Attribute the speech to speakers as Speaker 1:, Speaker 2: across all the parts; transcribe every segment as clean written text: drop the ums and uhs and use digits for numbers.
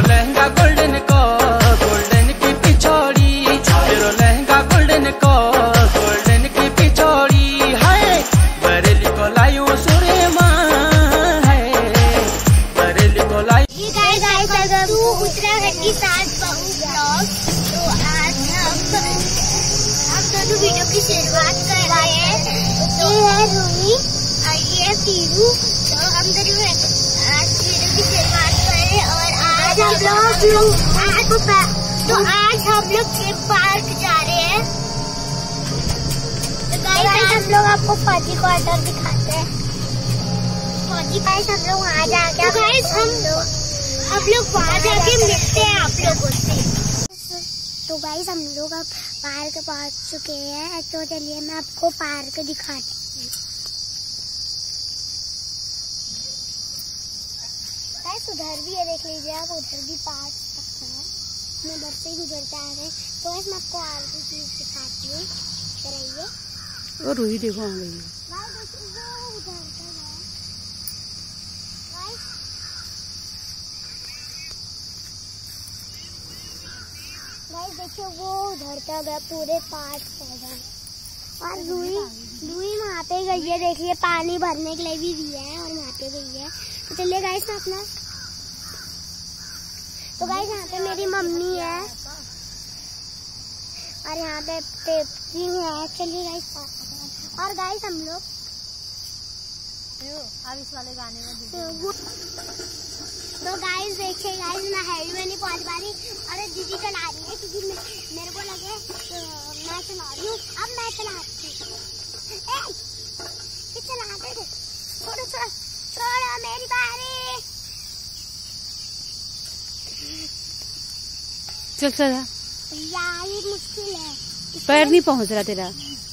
Speaker 1: Lehenga golden को golden की पिछोड़ी, तेरो लहंगा गोल्डन को गोल्डन की पिछोड़ी है। बरेली को लायूं सुरे माँ है, बरेली को लायूं।
Speaker 2: उत्तराखंड की 7 बहू ब्लॉग। तो आज हम दोनों वीडियो की शुरुआत कर रहे हैं। तो ये है रूही और ये है पीरू। तो हम दोनों आज वीडियो की शुरुआत करें और आज हम लोग पार्क जा रहे हैं। तो गाइस हम लोग आपको फौजी क्वार्टर दिखाते हैं। फौजी गाइस हम लोग वहाँ जाके हम लोग वहाँ जाके मिलते हैं आप लोगों से। तो गाइस हम लोग अब पार्क पहुँच चुके हैं। तो चलिए मैं आपको पार्क दिखाती हूँ। गाइस उधर भी है, देख लीजिए आप, उधर भी पार्क सकते हैं। हम उधर से ही गुजरते आ रहे हैं। तो गाइस मैं आपको और भी चीज दिखाती हूँ, कराइए।
Speaker 3: और रूही देखो आ गई है।
Speaker 2: गाइस देखिए वो उधर तक है, पूरे पार्क है। और रूही वहाँ पे गई है, देखिए पानी भरने के लिए भी है और वहाँ पे गई है। तो चलिए गाइस मैं अपना, तो गाइस यहाँ पे मेरी मम्मी है और यहाँ पे पेप्सी है। चलिए गाइस, और गाइस हम लोग
Speaker 3: अब इस वाले गाने में
Speaker 2: तो गाइस देखिए गाइस मैं हैवी में नहीं पहुंच पा रही और दीदी चला रही है क्योंकि मेरे को लगे तो मैं चला रही हूँ। अब मैं चलाती हूँ, चलाते थे। छोड़ो मेरी बारी।
Speaker 3: चल चल,
Speaker 2: यार ये मुश्किल है,
Speaker 3: पैर नहीं पहुंच रहा तेरा।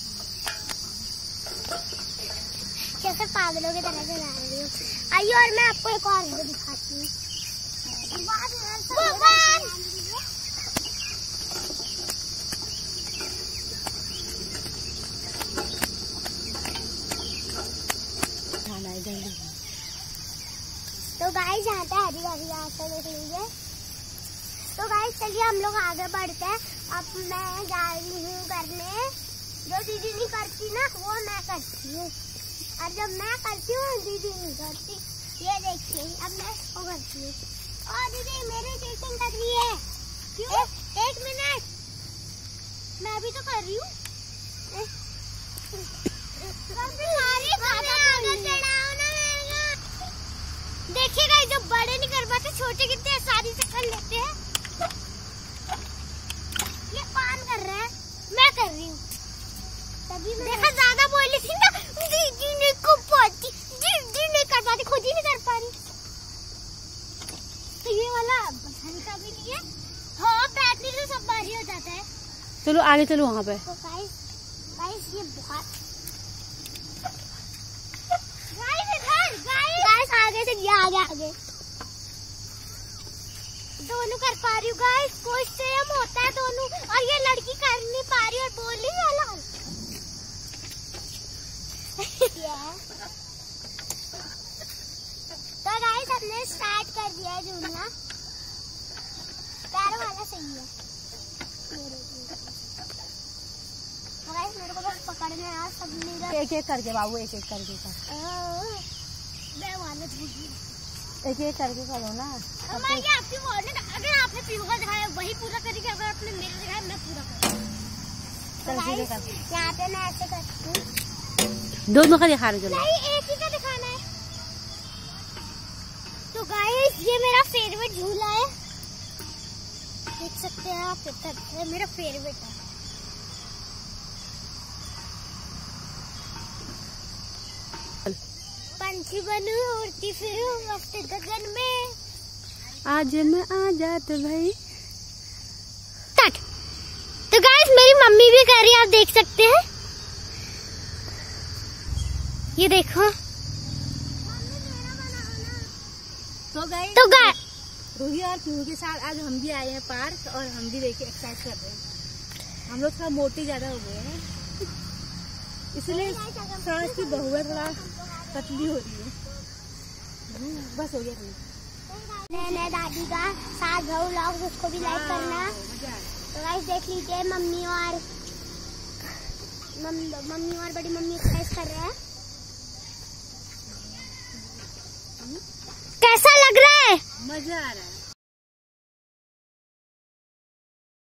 Speaker 2: कैसे पागलों की तरह चला रही हूँ। आइए और मैं आपको एक और वीडियो दिखाती हूँ। तो गाइस यहाँ पे हरी हरी रास्ता देख लीजिए। तो गाइस चलिए हम लोग आगे बढ़ते हैं। अब मैं जा रही हूँ करने, जो दीदी नहीं करती ना वो मैं करती हूँ, और जब मैं करती हूँ दीदी नहीं करती। ये देखिए अब मैं वो करती हूँ। और दीदी मेरी चीटिंग कर रही है। क्यों? एक मिनट, मैं अभी तो कर रही हूँ। देखिएगा जो बड़े नहीं कर पाते, छोटे कितने आसानी से कर लेते हैं। ये कौन कर रहा है? मैं कर रही हूँ। तभी देखा ज्यादा बोली थी ना, दीदी नहीं कर पाती, दीदी नहीं कर पाती, खुद ही नहीं कर पा रही। तो ये वाला हल्का भी नहीं है। हाँ बैठने से सब भारी हो जाता है।
Speaker 3: चलो आगे चलो वहाँ पे।
Speaker 2: तो गाइस ये बहुत गाइस आगे से आगे दोनों कर पा रही हूँ गाइस। कोई सेम होता है दोनों, और ये लड़की कर नहीं पा रही और बोली वाला। तो गाइस हमने स्टार्ट कर दिया है झूलना। पैर वाला सही है। गाइस मेरे को बस पकड़ना है, सब मेरा
Speaker 3: एक एक करके बाबू, एक एक करके कर।
Speaker 2: मैं वाला झूल
Speaker 3: एक एक करके करो ना।
Speaker 2: ये आपकी वार्निंग, अगर आपने पीरू का दिखाया वही पूरा करेंगे, अगर आपने मेरा दिखाया मैं पूरा करूँगा। यहाँ पे मैं ऐसे करती हूँ।
Speaker 3: दोनों का दिखा रहे चलो।
Speaker 2: नहीं एक ही का दिखाना है। तो गाइस ये मेरा फेवरेट झूला है, देख सकते हैं आप, कितना मेरा फेवरेट है। पंछी बनूं उड़ती फिरूं मस्त गगन में,
Speaker 3: आज मैं आजाद भाई।
Speaker 2: तो गाइस मेरी मम्मी भी कर रही है, आप देख सकते हैं। ये देखो।
Speaker 3: तो गाइस रूही और पीहू के साथ आज हम भी आए हैं पार्क, और हम भी देखिए एक्सरसाइज कर रहे हैं। हम लोग थोड़ा मोटे ज्यादा हो गए हैं, इसलिए सास की बहू है थोड़ा पतली हो रही है। बस हो गया।
Speaker 2: मैं दादी का साथ भाऊ व्लॉग, उसको भी लाइक करना। तो गाइस देख लीजिए मम्मी और बड़ी मम्मी एक्सरसाइज कर रहे हैं। कैसा लग रहा है?
Speaker 3: मजा आ रहा है।